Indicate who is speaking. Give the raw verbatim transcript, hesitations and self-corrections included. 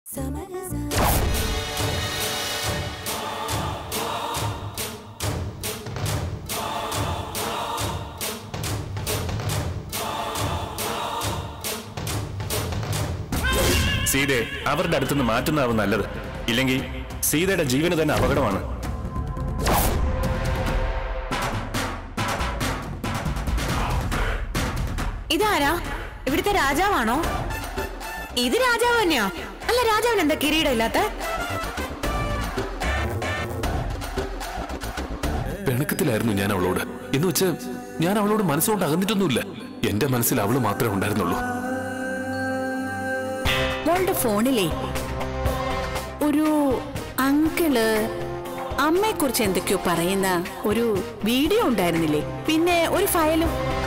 Speaker 1: സീതയെ അവരുടെ അടുത്തുനിന്ന് മാറ്റുന്നതാവും നല്ലത്. ഇല്ലെങ്കിൽ സീതയുടെ ജീവന് തന്നെ അപകടമാണ്.
Speaker 2: ഇതാരാ? ഇവിടുത്തെ രാജാവാണോ? ഇത് രാജാവ് തന്നെയാ? അല്ല, രാജാവിന് എന്താ കിരീടം ഇല്ലാത്ത?
Speaker 3: പിണക്കത്തിലായിരുന്നു ഞാൻ അവളോട്. എന്ന് വെച്ച് ഞാൻ അവളോട് മനസ്സുകൊണ്ട് അകന്നിട്ടൊന്നുമില്ല. എന്റെ മനസ്സിൽ അവള് മാത്രമേ ഉണ്ടായിരുന്നുള്ളൂ.
Speaker 4: മോളുടെ ഫോണിലേ ഒരു അങ്കിള് അമ്മയെ കുറിച്ച് എന്തൊക്കെയോ പറയുന്ന ഒരു വീഡിയോ ഉണ്ടായിരുന്നില്ലേ? പിന്നെ ഒരു ഫയലും.